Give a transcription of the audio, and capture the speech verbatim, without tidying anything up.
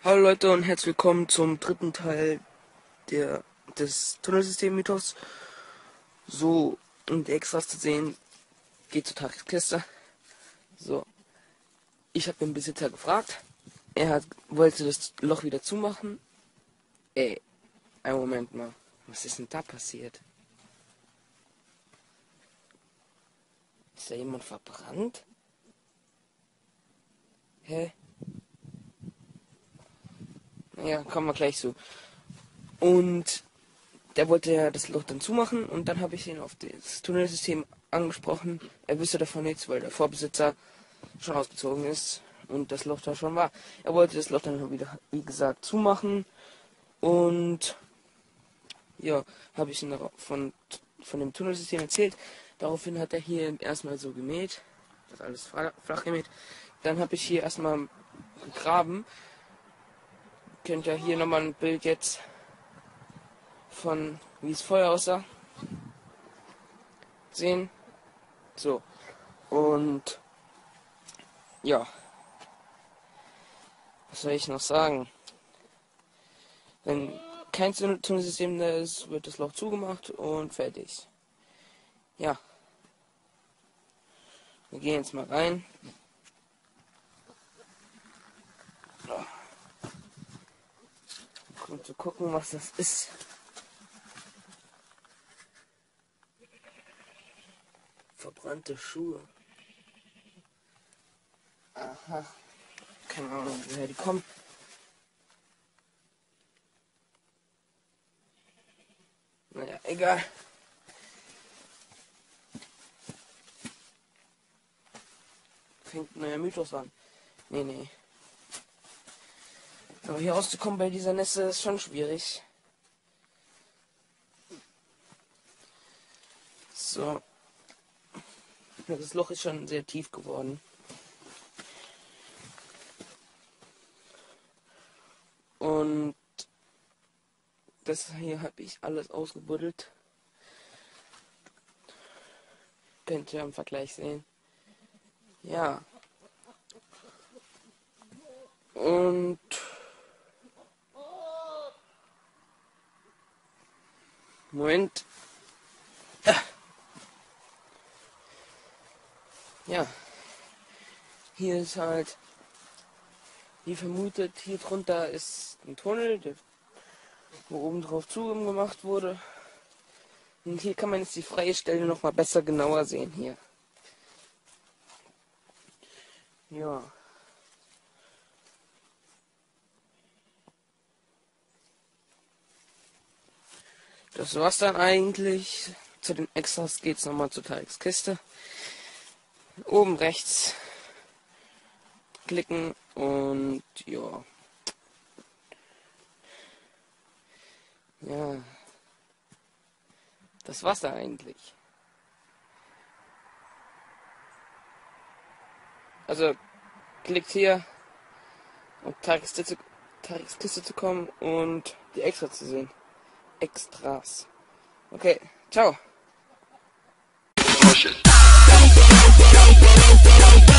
Hallo Leute und herzlich willkommen zum dritten Teil der, des Tunnelsystem-Mythos. So, um die Extras zu sehen, geht zur Tageskiste. So, ich habe den Besitzer gefragt. Er hat, wollte das Loch wieder zumachen. Ey, einen Moment mal. Was ist denn da passiert? Ist da jemand verbrannt? Hä? Naja, kommen wir gleich zu. Und der wollte ja das Loch dann zumachen und dann habe ich ihn auf das Tunnelsystem angesprochen. Er wüsste davon nichts, weil der Vorbesitzer schon ausgezogen ist und das Loch da schon war. Er wollte das Loch dann wieder, wie gesagt, zumachen und ja, habe ich ihm von, von dem Tunnelsystem erzählt. Daraufhin hat er hier erstmal so gemäht, das alles flach gemäht. Dann habe ich hier erstmal gegraben. Könnt ihr hier nochmal ein Bild jetzt von wie es vorher aussah sehen. So. Und ja. Was soll ich noch sagen? Wenn kein Tunnelsystem da ist, wird das Loch zugemacht und fertig. Ja. Wir gehen jetzt mal rein. So. Um zu gucken, was das ist. Verbrannte Schuhe. Aha. Keine Ahnung, woher die kommen. Naja, egal. Fängt ein neuer Mythos an. Nee, nee. Aber hier rauszukommen bei dieser Nässe ist schon schwierig. So. Das Loch ist schon sehr tief geworden. Und das hier habe ich alles ausgebuddelt. Könnt ihr im Vergleich sehen. Ja. Und Moment. Ja. Hier ist halt, wie vermutet, hier drunter ist ein Tunnel, der, wo oben drauf Zugriff gemacht wurde. Und hier kann man jetzt die freie Stelle noch mal besser genauer sehen hier. Ja. Das war's dann eigentlich. Zu den Extras geht's nochmal zur Tageskiste. Oben rechts klicken und ja. Ja. Das war's dann eigentlich. Also klickt hier, um Tageskiste, Tageskiste zu kommen und die Extras zu sehen. Extras. Okay, ciao.